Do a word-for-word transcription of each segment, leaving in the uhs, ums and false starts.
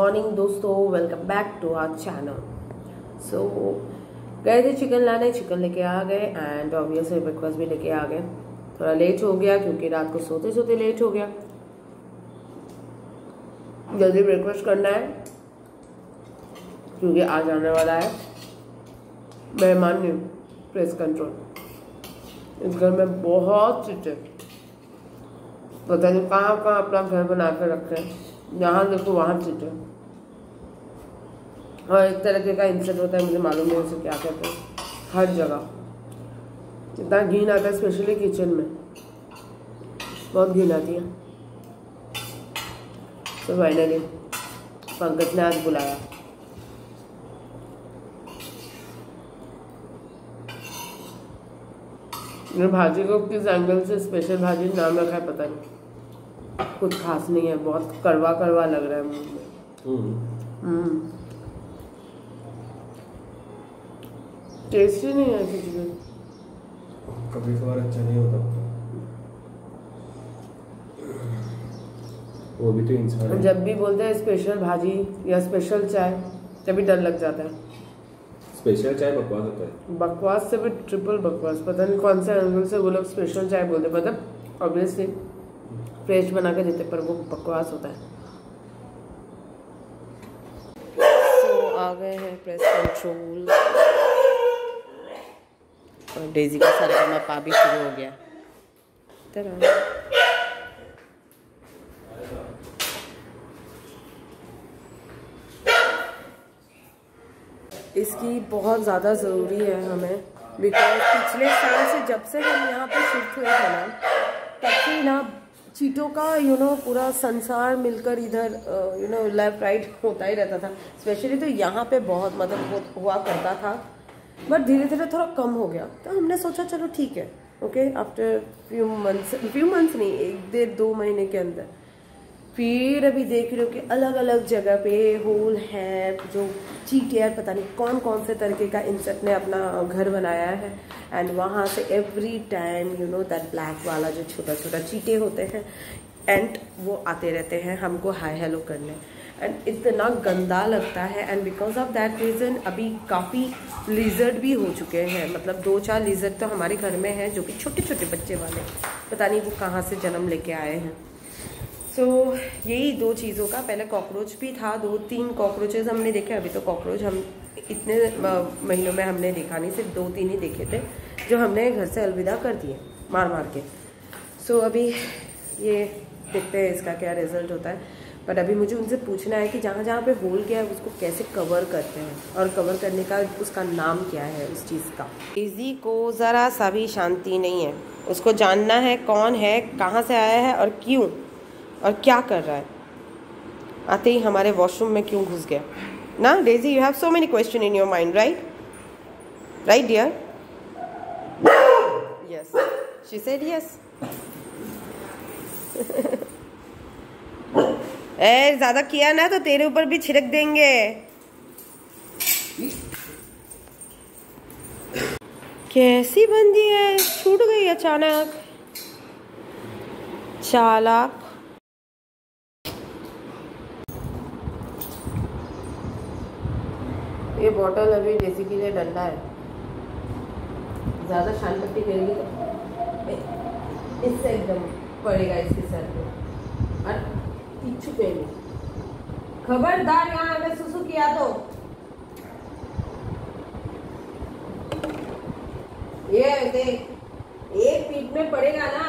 Morning दोस्तों, welcome back to our channel. सो गए थे चिकन लाने, चिकन लेके आ गए एंड ऑब्वियसली ब्रेकफास्ट भी लेके आ गए। थोड़ा लेट हो गया क्योंकि रात को सोते सोते लेट हो गया। जल्दी ब्रेकफास्ट करना है क्योंकि आज आने वाला है मेहमान ने प्रेस कंट्रोल। इस घर में बहुत चीजें, पता नहीं कहाँ कहाँ अपना घर बना कर रखे हैं, जहाँ देखो वहाँ चीजें। और एक तरीके का इंसेक्ट होता है, मुझे मालूम नहीं उसे क्या कहते हैं, हर जगह इतना घिन आता है, स्पेशली किचन में बहुत घिन आती है। तो फाइनली पंकज ने आज बुलाया। मेरे भाजी को किस एंगल से स्पेशल भाजी नाम रखा है पता नहीं, कुछ खास नहीं है, बहुत कड़वा कड़वा लग रहा है मुंह में। हम्म टेस्टी नहीं है कुछ भी, कभी कभार अच्छा नहीं होता, वो भी तो इंसान है। जब भी बोलते हैं स्पेशल भाजी या स्पेशल चाय तभी डर लग जाता है। स्पेशल चाय बकवास होता है, बकवास से भी ट्रिपल बकवास। पता नहीं कौन से एंगल से वो लोग स्पेशल चाय बोलते, मतलब ऑब्वियसली फ्रेश बना के देते, पर वो बकवास होता है। so, आ गए हैं प्रेस कंट्रोल और डेजी का सारा पा भी शुरू हो गया। तरह इसकी बहुत ज़्यादा ज़रूरी है हमें, बिकॉज पिछले साल से जब से हम यहाँ पे शिफ्ट हुए थे ना, तब से ना चीटों का यू you नो know, पूरा संसार मिलकर इधर यू नो लेफ्ट राइट होता ही रहता था। स्पेशली तो यहाँ पे बहुत मतलब हुआ करता था, बट धीरे धीरे थोड़ा कम हो गया। तो हमने सोचा चलो ठीक है, okay after few months few months नहीं एक डेढ़ दो महीने के अंदर फिर अभी देख रहे हो कि अलग अलग जगह पे होल है, जो चींटियाँ पता नहीं कौन कौन से तरीके का इंसेक्ट ने अपना घर बनाया है। एंड वहाँ से every time you know that black वाला जो छोटा छोटा चींटे होते हैं एंड वो आते रहते हैं हमको हाय हेलो करने, एंड इतना गंदा लगता है। And because of that reason अभी काफ़ी लिजर्ड भी हो चुके हैं, मतलब दो चार लिजर्ड तो हमारे घर में हैं जो कि छोटे छोटे बच्चे वाले, पता नहीं वो कहाँ से जन्म लेके आए हैं। सो so, यही दो चीज़ों का, पहले कॉकरोच भी था, दो तीन कॉकरोचेस हमने देखे। अभी तो कॉकरोच हम इतने महीनों में हमने देखा नहीं, सिर्फ दो तीन ही देखे थे जो हमने घर से अलविदा कर दिए मार मार के। सो so, अभी ये देखते हैं इसका क्या रिजल्ट होता है। बट अभी मुझे उनसे पूछना है कि जहाँ जहाँ पे होल गया है उसको कैसे कवर करते हैं, और कवर करने का उसका नाम क्या है उस चीज़ का। डेजी को ज़रा सा भी शांति नहीं है, उसको जानना है कौन है, कहाँ से आया है और क्यों और क्या कर रहा है। आते ही हमारे वॉशरूम में क्यों घुस गया ना। Daisy, you have so many question in your mind, right right dear? Yes, she said yes. ए ज्यादा किया ना तो तेरे ऊपर भी छिड़क देंगे। कैसी बंदी है, छूट गई अचानक, चालाक। ये बॉटल अभी डेजी के लिए डंडा है, ज्यादा शान पट्टी करेगी तो इससे एकदम पड़ेगा इसके सर पे। और इच्छू पे खबरदार, यहाँ अगर सुसु किया तो ये देख, एक पीठ में पड़ेगा ना,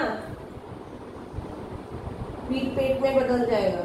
पीठ पेट में बदल जाएगा।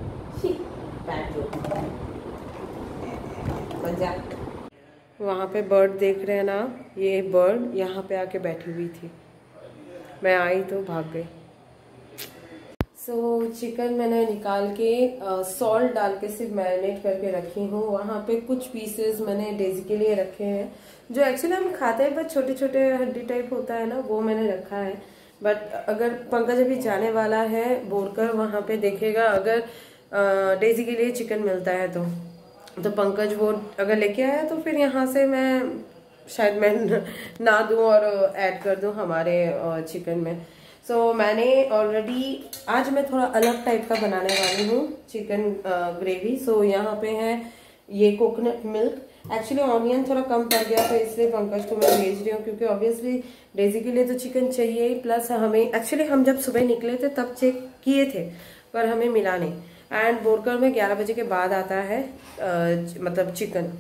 वहाँ पे बर्ड देख रहे हैं ना, ये बर्ड यहाँ पे आके बैठी हुई थी, मैं आई तो भाग गई। सो so, चिकन मैंने निकाल के सॉल्ट डाल के सिर्फ मैरिनेट करके रखी हूँ। वहाँ पे कुछ पीसेस मैंने डेजी के लिए रखे हैं जो एक्चुअली हम खाते हैं, बट छोटे छोटे हड्डी टाइप होता है ना, वो मैंने रखा है। बट अगर पंकज अभी जाने वाला है बोलकर वहाँ पे देखेगा, अगर डेजी के लिए चिकन मिलता है तो तो पंकज वो अगर लेके आया तो फिर यहाँ से मैं शायद मैं ना दूं और ऐड कर दूं हमारे चिकन में। सो so, मैंने ऑलरेडी आज मैं थोड़ा अलग टाइप का बनाने वाली हूँ चिकन ग्रेवी। सो so, यहाँ पे है ये कोकोनट मिल्क। एक्चुअली ऑनियन थोड़ा कम पड़ गया तो इसलिए पंकज को मैं भेज रही हूँ, क्योंकि ऑब्वियसली डेजी के लिए तो चिकन चाहिए ही, प्लस हमें एक्चुअली हम जब सुबह निकले थे तब चेक किए थे पर हमें मिला नहीं। एंड बोरकर में ग्यारह बजे के बाद आता है आ, मतलब चिकन,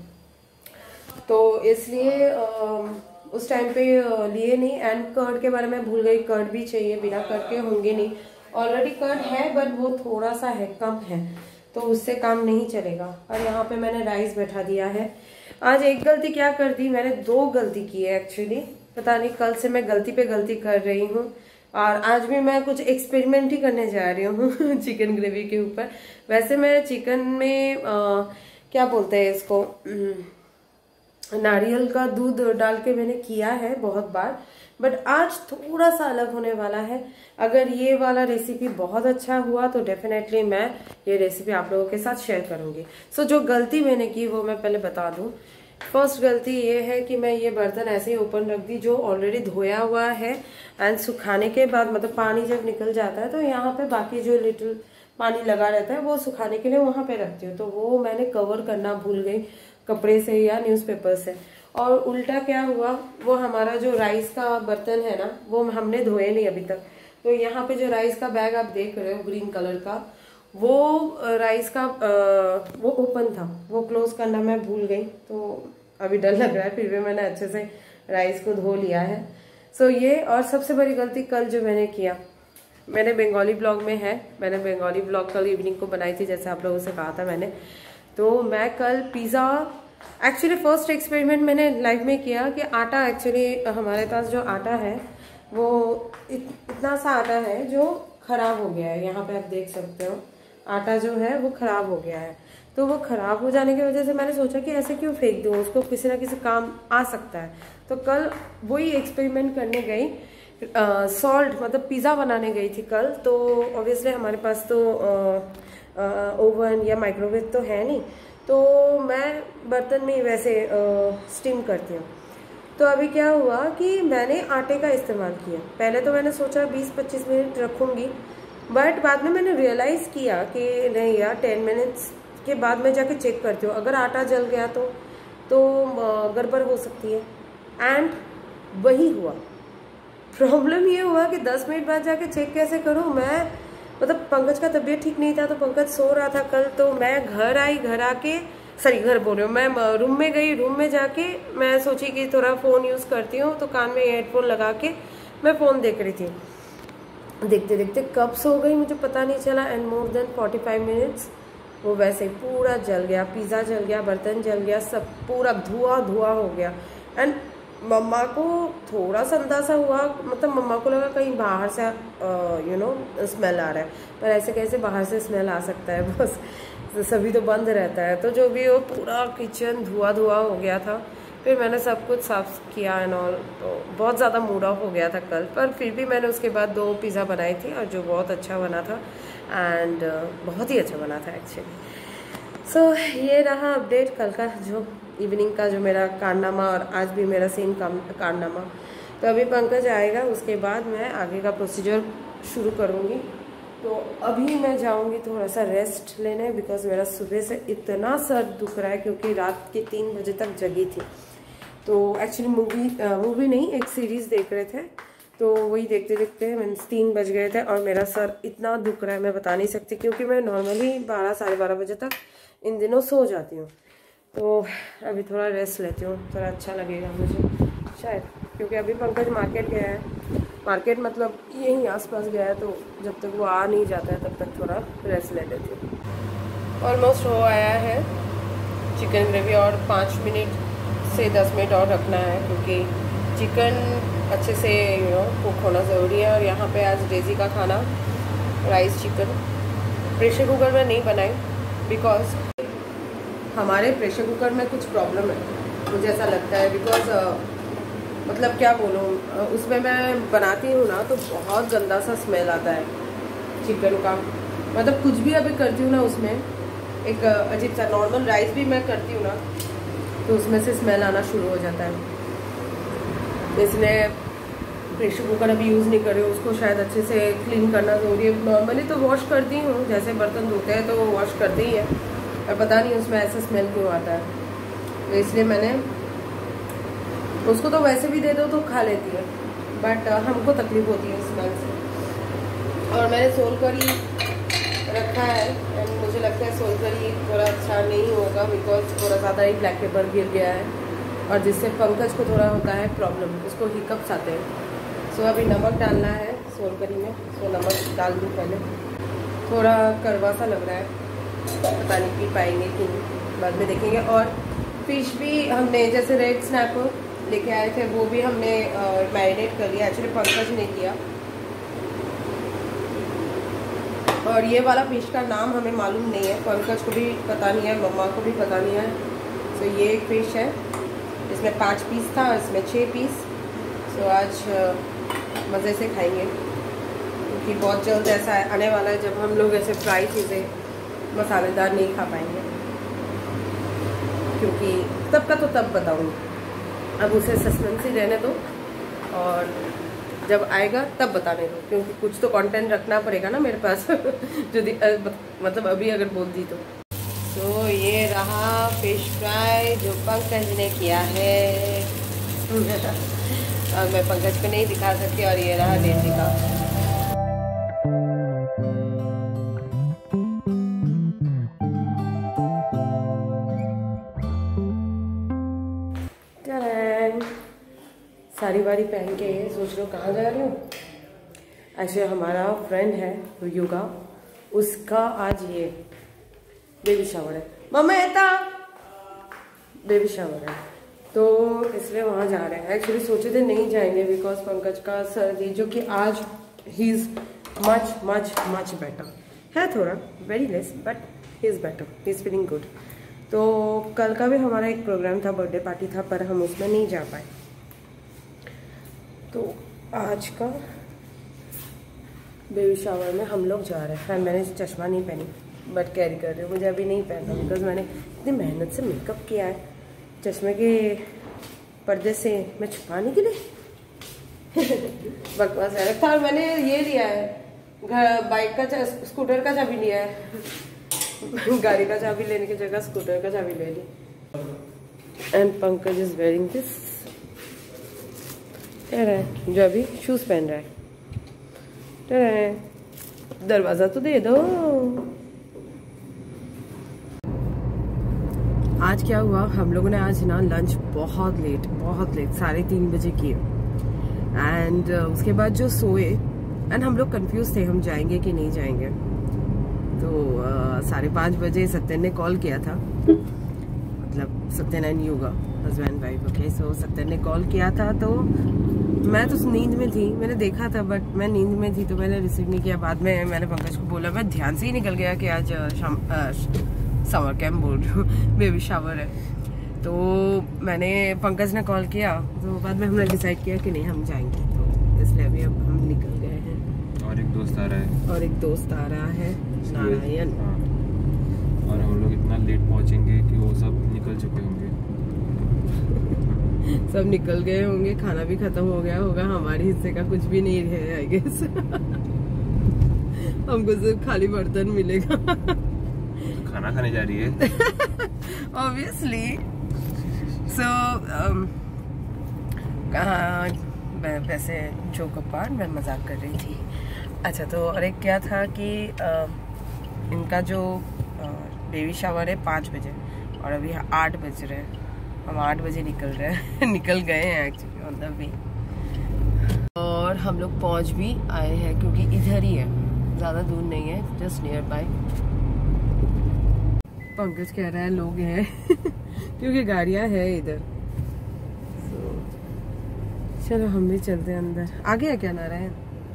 तो इसलिए आ, उस टाइम पे लिए नहीं। एंड कर्ड के बारे में भूल गई, कर्ड भी चाहिए, बिना कर्ड के होंगे नहीं। ऑलरेडी कर्ड है बट वो थोड़ा सा है, कम है, तो उससे काम नहीं चलेगा। और यहाँ पे मैंने राइस बैठा दिया है। आज एक गलती क्या कर दी, मैंने दो गलती की है एक्चुअली, पता नहीं कल से मैं गलती पे गलती कर रही हूँ। और आज भी मैं कुछ एक्सपेरिमेंट ही करने जा रही हूँ चिकन ग्रेवी के ऊपर। वैसे मैं चिकन में आ, क्या बोलते हैं इसको, नारियल का दूध डाल के मैंने किया है बहुत बार, बट आज थोड़ा सा अलग होने वाला है। अगर ये वाला रेसिपी बहुत अच्छा हुआ तो डेफिनेटली मैं ये रेसिपी आप लोगों के साथ शेयर करूंगी। सो so, जो गलती मैंने की वो मैं पहले बता दूं। फर्स्ट गलती ये है कि मैं ये बर्तन ऐसे ही ओपन रख दी जो ऑलरेडी धोया हुआ है। एंड सुखाने के बाद मतलब पानी जब निकल जाता है तो यहाँ पे बाकी जो लिटिल पानी लगा रहता है वो सुखाने के लिए वहां पे रखती हूँ, तो वो मैंने कवर करना भूल गई कपड़े से या न्यूज़पेपर से। और उल्टा क्या हुआ, वो हमारा जो राइस का बर्तन है ना वो हमने धोए नहीं अभी तक। तो यहाँ पे जो राइस का बैग आप देख रहे हो ग्रीन कलर का, वो राइस का वो ओपन था, वो क्लोज करना मैं भूल गई। तो अभी डर लग रहा है, फिर भी मैंने अच्छे से राइस को धो लिया है। सो ये, और सबसे बड़ी गलती कल जो मैंने किया, मैंने बंगाली ब्लॉग में है, मैंने बंगाली ब्लॉग कल इवनिंग को बनाई थी जैसे आप लोगों से कहा था मैंने। तो मैं कल पिज़्ज़ा, एक्चुअली फर्स्ट एक्सपेरिमेंट मैंने लाइफ में किया कि आटा, एक्चुअली हमारे पास जो आटा है वो इत, इतना सा आटा है जो खराब हो गया है। यहाँ पे आप देख सकते हो आटा जो है वो खराब हो गया है। तो वो खराब हो जाने की वजह से मैंने सोचा कि ऐसे क्यों फेंक दूँ, उसको किसी ना किसी काम आ सकता है। तो कल वही एक्सपेरिमेंट करने गई, सॉल्ट मतलब पिज़्ज़ा बनाने गई थी कल। तो ऑब्वियसली हमारे पास तो ओवन या माइक्रोवेव तो है नहीं, तो मैं बर्तन में ही वैसे स्टीम करती हूँ। तो अभी क्या हुआ कि मैंने आटे का इस्तेमाल किया। पहले तो मैंने सोचा बीस पच्चीस मिनट रखूँगी, बट बाद में मैंने रियलाइज़ किया कि नहीं यार, टेन मिनट्स के बाद मैं जाके चेक करती हूँ, अगर आटा जल गया तो तो गड़बड़ हो सकती है। एंड वही हुआ। प्रॉब्लम ये हुआ कि दस मिनट बाद जाके चेक कैसे करूँ मैं, मतलब पंकज का तबीयत ठीक नहीं था तो पंकज सो रहा था कल। तो मैं घर आई, घर आके सॉरी घर बोल रही हूँ, मैं रूम में गई, रूम में जाके मैं सोची कि थोड़ा फ़ोन यूज़ करती हूँ, तो कान में हेडफोन लगा के मैं फ़ोन देख रही थी। देखते देखते कब सो गई मुझे पता नहीं चला। And more than forty five minutes वो वैसे पूरा जल गया, पिज़्ज़ा जल गया, बर्तन जल गया, सब पूरा धुआं धुआं हो गया। एंड मम्मा को थोड़ा सा अंदाज़ा हुआ, मतलब मम्मा को लगा कहीं बाहर से यू नो स्मेल आ रहा है, पर ऐसे कैसे बाहर से स्मेल आ सकता है, बस सभी तो बंद रहता है। तो जो भी वो पूरा किचन धुआं धुआं हो गया था। फिर मैंने सब कुछ साफ किया एंड ऑल, तो बहुत ज़्यादा मूड ऑफ हो गया था कल, पर फिर भी मैंने उसके बाद दो पिज़्ज़ा बनाई थी और जो बहुत अच्छा बना था एंड बहुत ही अच्छा बना था एक्चुअली। सो so, ये रहा अपडेट कल का, जो इवनिंग का जो मेरा कारनामा, और आज भी मेरा सेम कारनामा। तो अभी पंकज आएगा, उसके बाद मैं आगे का प्रोसीजर शुरू करूँगी। तो अभी मैं जाऊँगी थोड़ा सा रेस्ट लेने, बिकॉज मेरा सुबह से इतना सर दुख रहा है क्योंकि रात के तीन बजे तक जगी थी। तो एक्चुअली मूवी मूवी नहीं, एक सीरीज़ देख रहे थे, तो वही देखते देखते मीन्स तीन बज गए थे और मेरा सर इतना दुख रहा है मैं बता नहीं सकती, क्योंकि मैं नॉर्मली बारह साढ़े बारह बजे तक इन दिनों सो जाती हूँ। तो अभी थोड़ा रेस्ट लेती हूँ, थोड़ा अच्छा लगेगा मुझे शायद, क्योंकि अभी पंकज मार्केट गया है। मार्केट मतलब यहीं आसपास गया है, तो जब तक वो आ नहीं जाता है तब तक थोड़ा रेस्ट ले लेती हूँ। ऑलमोस्ट हो आया है चिकन ग्रेवी, और पाँच मिनट से दस मिनट और रखना है, क्योंकि चिकन अच्छे से यू नो कुक होना ज़रूरी है। और यहाँ पे आज डेजी का खाना राइस चिकन प्रेशर कुकर में नहीं बनाई, बिकॉज हमारे प्रेशर कुकर में कुछ प्रॉब्लम है मुझे ऐसा लगता है। बिकॉज uh, मतलब क्या बोलूँ, उसमें मैं बनाती हूँ ना तो बहुत गंदा सा स्मेल आता है चिकन का। मतलब कुछ भी अभी करती हूँ ना उसमें एक अजीब सा, नॉर्मल राइस भी मैं करती हूँ ना तो उसमें से स्मेल आना शुरू हो जाता है। इसलिए प्रेशर कुकर अभी यूज़ नहीं कर रही हूँ, उसको शायद अच्छे से क्लीन करना ज़रूरी है। नॉर्मली तो वॉश करती हूँ, जैसे बर्तन धोते हैं तो वो वॉश करते ही है, और पता नहीं उसमें ऐसा स्मेल क्यों आता है, तो इसलिए मैंने उसको तो वैसे भी दे दो तो खा लेती है, बट हमको तकलीफ होती है स्मेल से। और मैंने सोल करी रखा है एंड मुझे लगता है सोल करी थोड़ा अच्छा नहीं होगा बिकॉज थोड़ा ज़्यादा ही ब्लैक पेपर गिर गया है, और जिससे पंकज को थोड़ा होता है प्रॉब्लम, उसको हिकअप्स आते हैं। सो अभी नमक डालना है सोल करी में, सो नमक डाल दूँ पहले। थोड़ा कड़वा सा लग रहा है, पता नहीं पी पाएंगे कि नहीं, बाद में देखेंगे। और फिश भी हमने जैसे रेड स्नैपर लेके आए थे, वो भी हमने मैरिनेट कर लिया, एक्चुअली पंकज ने किया। और ये वाला फिश का नाम हमें मालूम नहीं है, पंकज को भी पता नहीं है, मम्मा को भी पता नहीं है। सो ये एक फ़िश है, इसमें पाँच पीस था और इसमें छः पीस। सो आज मज़े से खाएंगे, क्योंकि बहुत जल्द ऐसा आने वाला है जब हम लोग ऐसे फ्राई चीज़ें मसालेदार नहीं खा पाएंगे, क्योंकि तब का तो तब बताऊँगी, अब उसे सस्पेंस ही रहने दो और जब आएगा तब बताने दो, क्योंकि कुछ तो कंटेंट रखना पड़ेगा ना मेरे पास जो मतलब अभी अगर बोल दी तो। तो ये रहा फिश फ्राई जो पंकज ने किया है और मैं पंकज को नहीं दिखा सकती, और ये रहा देसी का। साड़ी वाड़ी पहन के सोच रहा हूँ कहाँ जा रही हूँ। ऐसे हमारा फ्रेंड है युगा, उसका आज ये बेबी शावर है, मम्मा ऐता बेबी शावर है, तो इसलिए वहाँ जा रहे हैं। एक्चुअली सोचे थे नहीं जाएंगे बिकॉज पंकज का सर्दी, जो कि आज he is much much much better है, थोड़ा very less but he is better, he is feeling good. तो कल का भी हमारा एक प्रोग्राम था, बर्थडे पार्टी था, पर हम उसमें नहीं जा पाए। तो आज का बेबी शावर में हम लोग जा रहे हैं। मैंने चश्मा नहीं पहनी बट कैरी कर रही हूँ, मुझे अभी नहीं पहनना बिकॉज मैंने इतनी मेहनत से मेकअप किया है, चश्मे के पर्दे से मैं छुपाने के लिए बकवास है रखा। और मैंने ये लिया है घर, बाइक का स्कूटर का चाबी लिया है गाड़ी का चाबी लेने की जगह स्कूटर का चाबी ले ली। And Pankaj is wearing this, जो अभी शूज पहन रहा है। दरवाजा तो दे दो। आज क्या हुआ, हम लोगों ने आज ना लंच बहुत लेट बहुत लेट साढ़े तीन बजे किए, एंड uh, उसके बाद जो सोए, एंड हम लोग कंफ्यूज थे हम जाएंगे कि नहीं जाएंगे। तो uh, साढ़े पाँच बजे सत्यन ने कॉल किया था, मतलब Satyan and Yuga husband wife. Okay, so Satyan ने कॉल किया था, तो मैं तो नींद में थी, मैंने देखा था बट मैं नींद में थी तो मैंने रिसीव नहीं किया। बाद में मैंने पंकज को बोला, मैं ध्यान से ही निकल गया कि आज शाम समर कैंप बोल रही हूँ बेबी शावर है। तो मैंने पंकज ने कॉल किया, तो बाद में हमने डिसाइड किया कि नहीं हम जाएंगे, तो इसलिए अभी अब हम निकल गए हैं। और एक दोस्त आ रहा है और एक दोस्त आ रहा है नारायण। हाँ। और हम लोग इतना लेट पहुँचेंगे कि वो सब निकल चुके होंगे सब निकल गए होंगे, खाना भी खत्म हो गया होगा, हमारे हिस्से का कुछ भी नहीं है आई गेस हमको सिर्फ खाली बर्तन मिलेगा खाना खाने जा रही है ऑब्वियसली। सो कहाँ वैसे जोक अपार्ट, मैं मजाक कर रही थी। अच्छा, तो और एक क्या था कि uh, इनका जो बेबी शावर है पाँच बजे और अभी आठ बज रहे हैं, हम आठ बजे निकल रहे हैं निकल गए हैं एक्चुअली ऑन द वे। और हम लोग पहुंच भी आए हैं क्योंकि इधर ही है, ज़्यादा दूर नहीं है, जस्ट नियर बाय। पंकज कह रहा है लोग हैं क्योंकि गाड़ियां हैं इधर। so, चलो हम भी चलते हैं अंदर। आगे है क्या नारायण?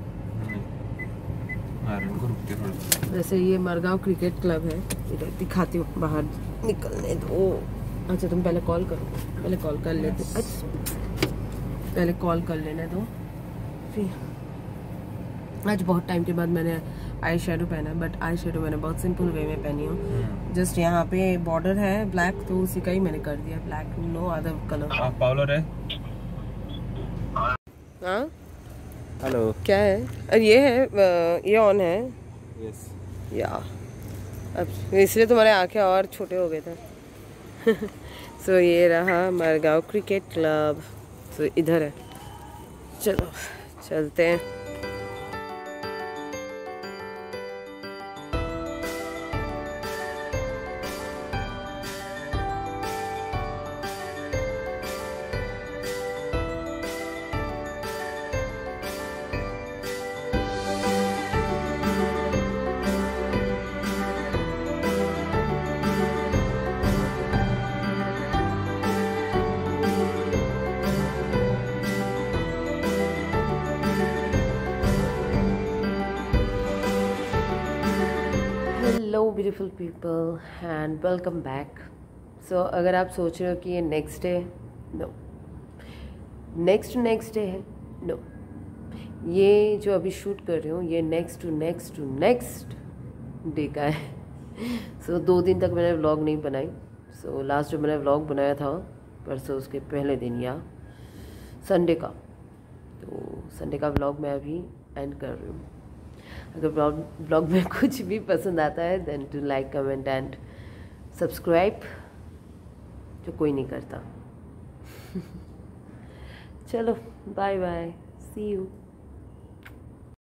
वैसे ये मरगांव क्रिकेट क्लब है, इधर दिखाती हूँ, बाहर निकलने दो। अच्छा तुम पहले कॉल करो, पहले कॉल कर लेते। अच्छा पहले कॉल कर लेने दो फिर। आज बहुत टाइम के बाद मैंने आई शेडो पहना, बट आई शेडो मैंने बहुत सिंपल वे में पहनी हूँ। जस्ट यहाँ पे बॉर्डर है ब्लैक, तो उसी का ही मैंने कर दिया ब्लैक, नो अदर कलर। पावलर है? हाँ हेलो। क्या है? अरे ये है, ये ऑन है। यस। या अब इसलिए तुम्हारे आंखें और छोटे हो गए थे। सो so, ये रहा Margao cricket club. So so, इधर है, चलो चलते हैं। Hello beautiful people and welcome back. So अगर आप सोच रहे हो कि ये next day, no, next next day है, नो, ये जो अभी शूट कर रही हूँ ये next to next to next day का है। सो so, दो दिन तक मैंने व्लॉग नहीं बनाई। सो so, लास्ट जो मैंने व्लॉग बनाया था परसों उसके पहले दिन या संडे का, तो संडे का व्लॉग मैं अभी एंड कर रही हूँ। अगर ब्लॉग ब्लॉग में कुछ भी पसंद आता है then to like comment and subscribe, जो कोई नहीं करता। चलो बाय बाय, सी यू।